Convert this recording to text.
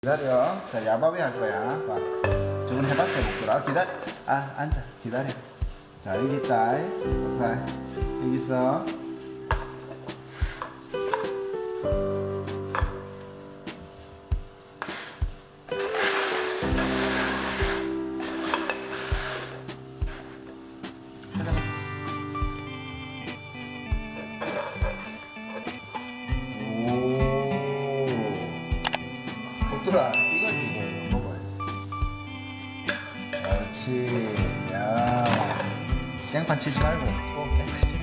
기다려. 자, 야바위 할 거야. 봐. 저번에 해봤자 목표라. 기다려. 앉아. 기다려. 자, 여기 있다. 자, 여기 있어. 독들아, 이거지, 이거 먹어야지. 그렇지. 야, 깽판 치지 말고 또 깽판 치지.